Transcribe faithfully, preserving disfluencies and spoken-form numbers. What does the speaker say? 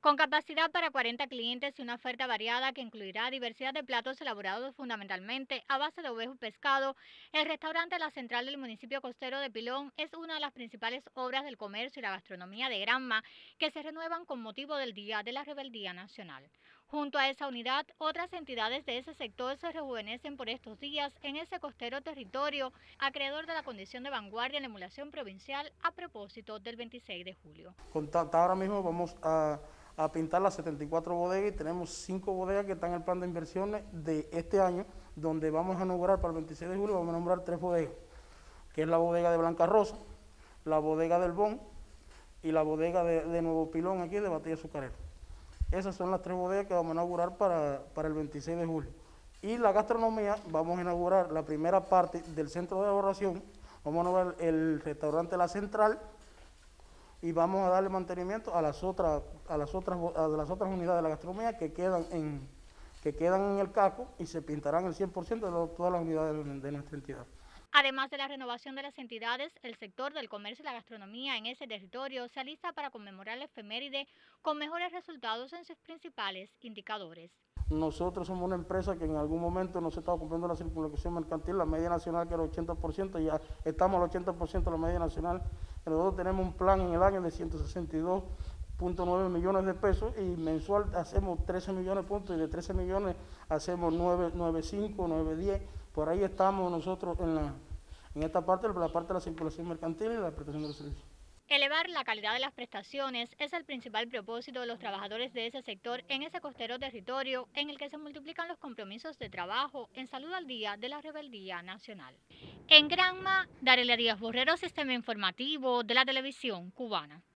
Con capacidad para cuarenta clientes y una oferta variada que incluirá diversidad de platos elaborados fundamentalmente a base de ovejo y pescado, el restaurante La Central del municipio costero de Pilón es una de las principales obras del comercio y la gastronomía de Granma que se renuevan con motivo del Día de la Rebeldía Nacional. Junto a esa unidad, otras entidades de ese sector se rejuvenecen por estos días en ese costero territorio, acreedor de la condición de vanguardia en la emulación provincial a propósito del veintiséis de julio. Con tanta- ahora mismo vamos a, a pintar las setenta y cuatro bodegas y tenemos cinco bodegas que están en el plan de inversiones de este año, donde vamos a inaugurar para el veintiséis de julio, vamos a nombrar tres bodegas, que es la bodega de Blanca Rosa, la bodega del Bon y la bodega de, de Nuevo Pilón aquí de Batalla Azucarera. Esas son las tres bodegas que vamos a inaugurar para, para el veintiséis de julio. Y la gastronomía, vamos a inaugurar la primera parte del centro de elaboración, vamos a inaugurar el restaurante La Central y vamos a darle mantenimiento a las otras, a las otras, a las otras unidades de la gastronomía que quedan en, que quedan en el casco y se pintarán el cien por ciento de lo, todas las unidades de, de nuestra entidad. Además de la renovación de las entidades, el sector del comercio y la gastronomía en ese territorio se alista para conmemorar la efeméride con mejores resultados en sus principales indicadores. Nosotros somos una empresa que en algún momento no se estaba cumpliendo la circulación mercantil, la media nacional que era ochenta por ciento, ya estamos al ochenta por ciento de la media nacional. Nosotros tenemos un plan en el año de ciento sesenta y dos punto nueve millones de pesos y mensual hacemos trece millones de puntos y de trece millones hacemos nueve, nueve, cinco, nueve, diez. Por ahí estamos nosotros en, la, en esta parte, la parte de la circulación mercantil y la prestación de los servicios. Elevar la calidad de las prestaciones es el principal propósito de los trabajadores de ese sector en ese costero territorio en el que se multiplican los compromisos de trabajo en salud al día de la rebeldía nacional. En Granma, Darelia Díaz Borrero, Sistema Informativo de la Televisión Cubana.